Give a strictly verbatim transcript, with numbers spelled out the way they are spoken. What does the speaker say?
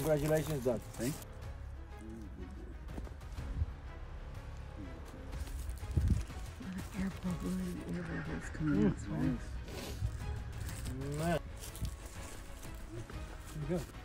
Congratulations, Doug. Thanks. Air bubbles, air bubbles coming out. Man. There you go.